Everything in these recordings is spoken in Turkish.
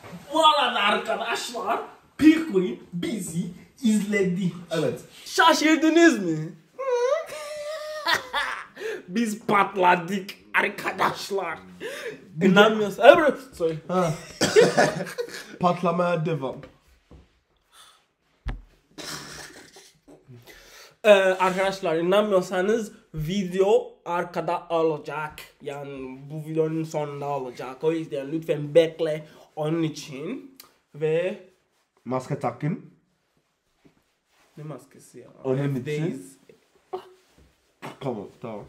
Bu arada arkadaşlar P-Queen bizi izledi. Evet. Şaşırdınız mı? Biz patladık arkadaşlar. İnanmıyorsun. Evet. Sorry. Patlamaya devam. Arkadaşlar inanmıyorsanız video arkada olacak. Yani bu videonun sonunda olacak. O yüzden lütfen bekle onun için. Ve Maske takın. ne maskesi ya? Onun Evdeyiz. için. Tamam.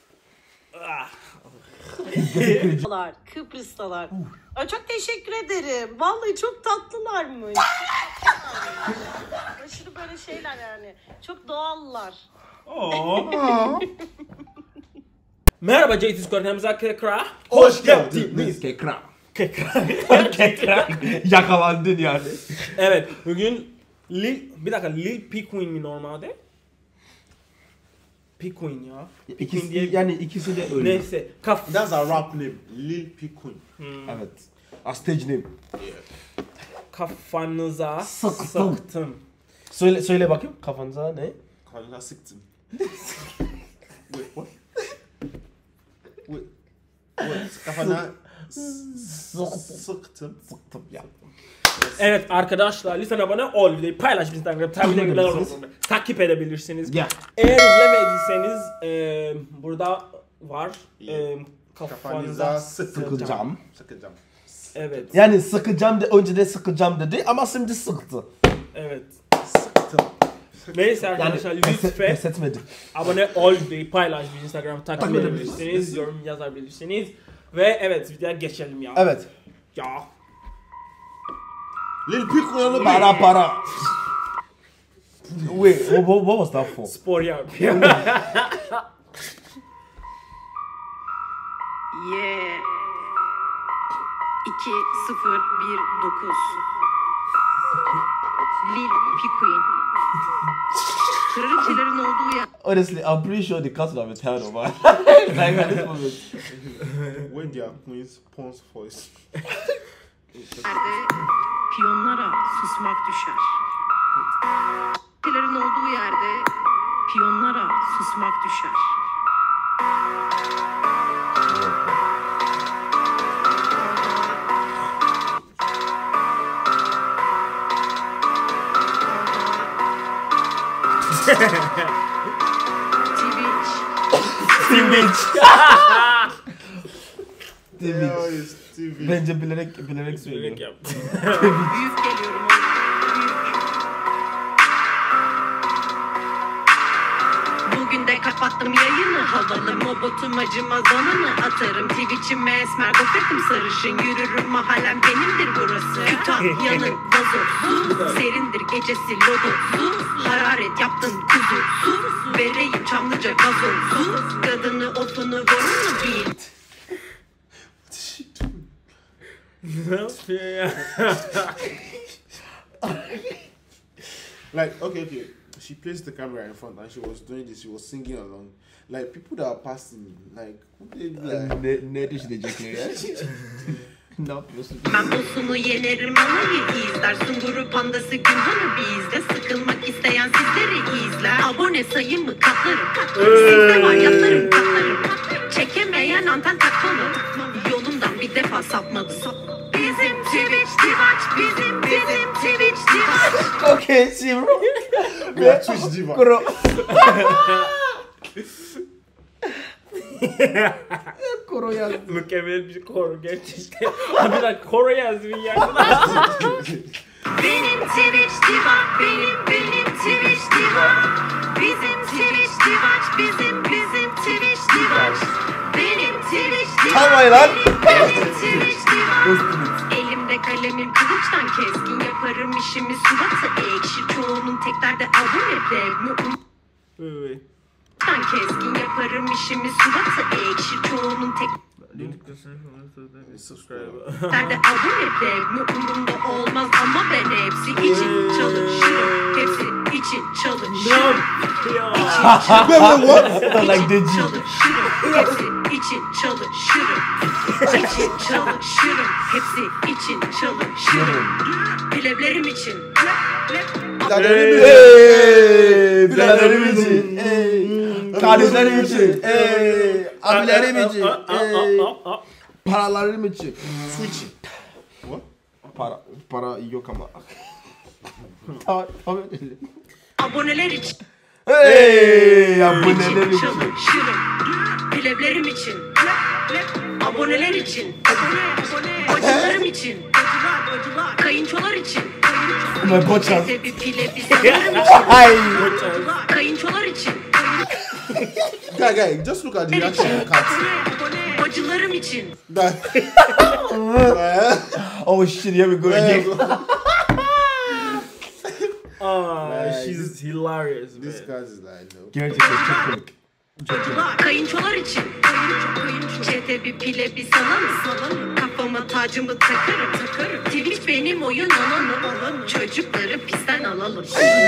Kıbrıs'talar. Ay, çok teşekkür ederim. Vallahi çok tatlılarmış. Aşırı böyle şeyler yani. Çok doğallar. Merhaba JT Square'ımıza kekra. Hoş geldiniz. Kekra. Kekra. Yakalandın yani. Evet bugün Lil P-Queen mi normalde? P-Queen ya. İkisi de öyle. Neyse. That's a rap name. Lil P-Queen. Evet. A stage name. Kafanıza Sıktım. sıktım. Söyle bakayım kafanıza ne? Kanka sıktım. Wait, what? Wait, kafana sıktım. Sıktım ya. Evet arkadaşlar lütfen abone ol videoyu paylaş Instagram takip edebilirsiniz. Yeah. Eğer izlemediyseniz burada var. Kafanıza Sıkacağım. Sıkacağım. Evet. Yani sıkacağım de önce de sıkacağım dedi ama şimdi sıktı. Evet. Sıktım. Neyse arkadaşlar lütfen Pes etmedim. abone ol videoyu paylaş Instagram takip edebilirsiniz. Yorum yazabilirsiniz. Ve evet videoya geçelim ya. Evet. Ya. Lil P-Queen. Para. Wait, what was that for? Spor yapıyor. Yeah. 2019. Lil P-Queen. Kraliçelerin olduğu yer. Honestly, I'm pretty sure the cousin have a terrible man. Like at this moment. When they are queens, pawns voice. Yerde piyonlara susmak düşer. Kraliçelerin olduğu yerde piyonlara susmak düşer. TV. Bence bilerek söylüyor. Direkt yaptı. Büyük geliyorum oğlum. Büyük. Bugün de kapattım yayını. Havalı mobotum acımaz anını. Atarım Twitch'ime esmer gofretim sarışın. Yürürüm mahallem benimdir burası. Kütahya'nın vazosu. Serindir gecesi lodosu. Hararet yaptın kuzu. Su vereyim Çamlıca gazozu. Kadını ofunu vurun mu bil. Ne yapıyor ya? Like, okay. She placed the camera in front and she was doing this. She was singing along. Like, people that are passing, like, they like... Ne düşünecekler ya? Ne yapıyorsun? Ben bosunu yenerim alayı izler. Sunguru pandası Günhan'ı bizde. Sıkılmak isteyen sizleri izler. Abone sayımı katlarım. Sizde var yatlarım katlarım. Çekemeyen anten takmalı. Yolumdan bir defa sapmadı. Bizim Twitch divaç. Bizim Twitch divaç. Okay, Sivro. We are Twitch diva. Kuro. Kuro yazdı. Mükemmel bir koro gerçekten. Abi de koro yazdı ya. Benim Twitch diva. Benim Twitch diva. Bizim Twitch divaç. Bizim Twitch divaç. Benim Twitch diva. Tamam lan. Benim Twitch diva. Elimde kalemim kılıçtan keskin yaparım işimi suratı ekşi. Çoğunun tek derdi abone play. Evet. Keskin yaparım işimi suratı ekşi. Çoğunun tek derdi abone play. Umurumda olmaz ama ben hepsi için çalışırım. Hepsi için çalışırım. Like the G. Çalışırım. Hepsi için çalışırım. İçin çalışırım. Hepsi için çalışırım. Plevlerim için. Biraderim için. Kardeşlerim için. Abilerim için. Paralarım için. Su için. What? Para yok ama. Aboneler için. Aboneler için. Çalışırım. Plevlerim için. Aboneler için. Bacılarım için. Kayınçolar için. Ne boçan? Bir pile bir sanırım için. Kayınçolar için. Guy, just look at the reaction of cats. Bacılarım için. Oh shit, here we go again. She's hilarious, man. This cat is like, no. Gerçekten çok komik. Kayınçolar için. Çete bir pile bir salalım. Kafama tacımı takarım. Twitch benim oyun alanım. Çocukları pistten alalım.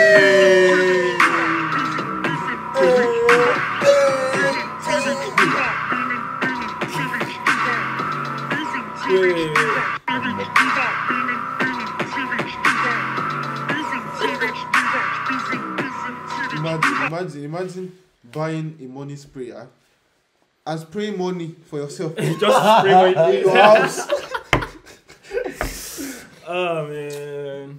Imagine buying a money sprayer and spraying money for yourself. Just spray my in your house. Oh man.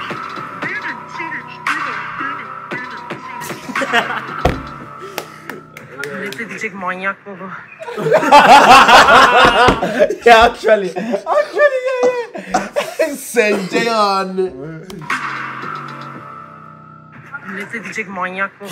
Ne diyecek manyak bu? Yeah, actually, yeah. Sence yani. Ne diyecek manyak bu?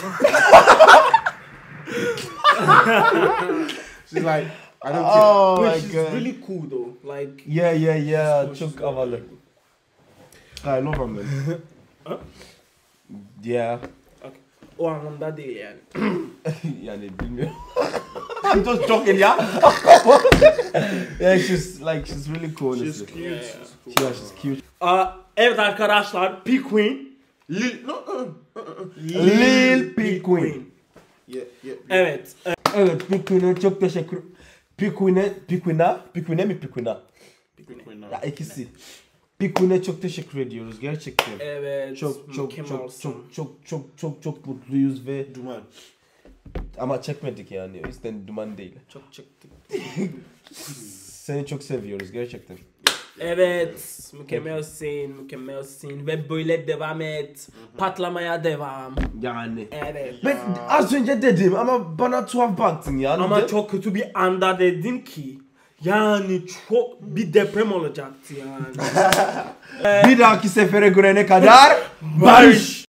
She's like, I don't care. Oh But my she's god. really cool though. Like, Yeah. Çok havalı. I love her man. Huh? Yeah. o anlamda değil yani. Yani bilmiyorum. I'm just joking, yeah. Yeah, she's really cool. She's honestly. cute. Yeah. She's cool. Yeah, she's cute. Evet arkadaşlar, P Queen. Lil P Queen. Yeah. Evet. Evet, P Queen'e çok teşekkür. P Queen'e mi? Ya ikisi. P Queen'e çok teşekkür ediyoruz gerçekten. Evet. Çok mükemmelsin. mutluyuz ve Duman. ama çekmedik yani. O yüzden duman değil. Çok çıktık. Seni çok seviyoruz gerçekten. Evet. Mükemmelsin. Ve böyle devam et. Patlamaya devam. Yani. Evet. Ben az önce dedim ama bana tuhaf baktın ya. Ama çok kötü bir anda dedin ki. Yani çok bir deprem olacaktı yani. Bir dahaki sefere görene kadar barış.